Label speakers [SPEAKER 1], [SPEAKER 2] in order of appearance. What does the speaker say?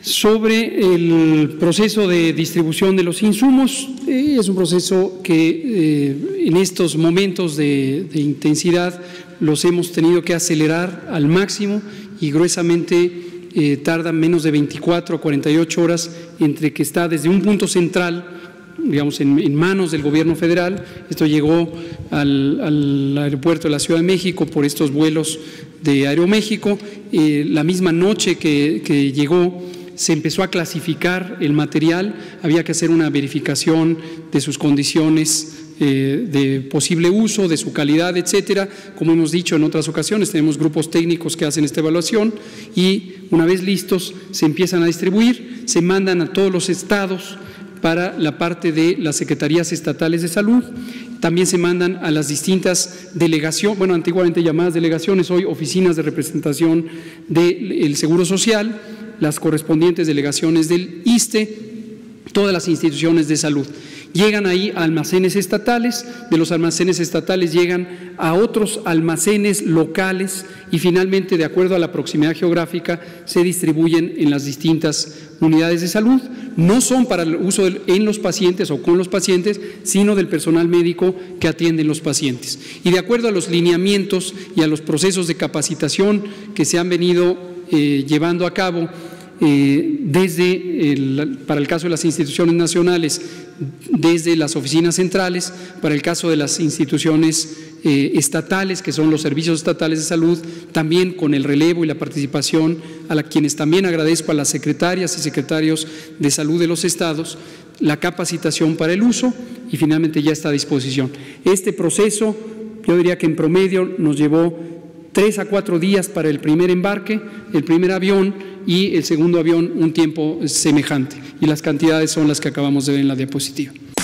[SPEAKER 1] Sobre el proceso de distribución de los insumos, es un proceso que en estos momentos de intensidad los hemos tenido que acelerar al máximo y gruesamente tardan menos de 24 a 48 horas entre que está desde un punto central, digamos, en manos del gobierno federal. Esto llegó al aeropuerto de la Ciudad de México por estos vuelos de Aeroméxico. La misma noche que llegó, se empezó a clasificar el material, había que hacer una verificación de sus condiciones de posible uso, de su calidad, etcétera. Como hemos dicho en otras ocasiones, tenemos grupos técnicos que hacen esta evaluación y una vez listos se empiezan a distribuir, se mandan a todos los estados para la parte de las secretarías estatales de salud. También se mandan a las distintas delegaciones, bueno, antiguamente llamadas delegaciones, hoy oficinas de representación del Seguro Social, las correspondientes delegaciones del ISSSTE, todas las instituciones de salud. Llegan ahí a almacenes estatales, de los almacenes estatales llegan a otros almacenes locales y finalmente, de acuerdo a la proximidad geográfica, se distribuyen en las distintas unidades de salud. No son para el uso en los pacientes o con los pacientes, sino del personal médico que atienden los pacientes. Y de acuerdo a los lineamientos y a los procesos de capacitación que se han venido llevando a cabo para el caso de las instituciones nacionales, desde las oficinas centrales, para el caso de las instituciones estatales, que son los servicios estatales de salud, también con el relevo y la participación a quienes también agradezco a las secretarias y secretarios de salud de los estados, la capacitación para el uso y finalmente ya está a disposición. Este proceso, yo diría que en promedio nos llevó 3 a 4 días para el primer embarque, el primer avión, y el segundo avión un tiempo semejante. Y las cantidades son las que acabamos de ver en la diapositiva.